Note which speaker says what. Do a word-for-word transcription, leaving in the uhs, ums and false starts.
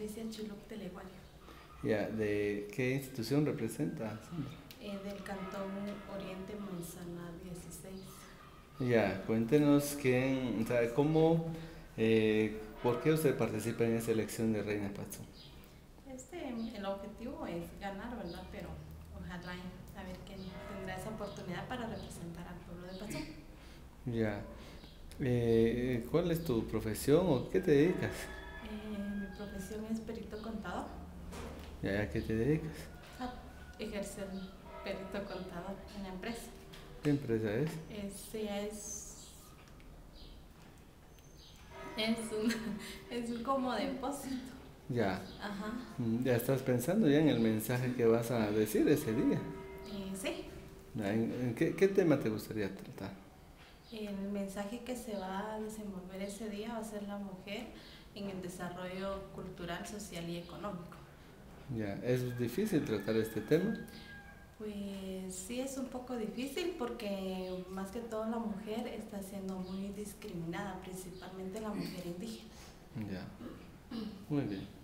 Speaker 1: Patricia Chuluc de Leguario.
Speaker 2: Ya, ¿de qué institución representa, Sandra?
Speaker 1: Eh, del Cantón Oriente Manzana dieciséis.
Speaker 2: Ya, cuéntenos quién, o sea, cómo, eh, por qué usted participa en esa elección de Reina Patzú.
Speaker 1: Este, el objetivo es ganar, ¿verdad? Pero ojalá y a ver quién tendrá esa oportunidad para representar al pueblo de Patzú.
Speaker 2: Ya, eh, ¿cuál es tu profesión o qué te dedicas?
Speaker 1: Eh, mi profesión es perito contador.
Speaker 2: Ya, ¿a qué te dedicas?
Speaker 1: A ejercer perito contador en la empresa.
Speaker 2: ¿Qué empresa es?
Speaker 1: Ese es, es, un, es un como depósito.
Speaker 2: Ya,
Speaker 1: Ajá.
Speaker 2: mm, ya estás pensando ya en el mensaje que vas a decir ese día.
Speaker 1: Eh, sí.
Speaker 2: Ya, ¿En, en qué, qué tema te gustaría tratar?
Speaker 1: El mensaje que se va a desenvolver ese día va a ser la mujer en el desarrollo cultural, social y económico.
Speaker 2: Ya, ¿es difícil tratar este tema?
Speaker 1: Pues sí, es un poco difícil porque más que todo la mujer está siendo muy discriminada, principalmente la mujer indígena.
Speaker 2: Ya, muy bien.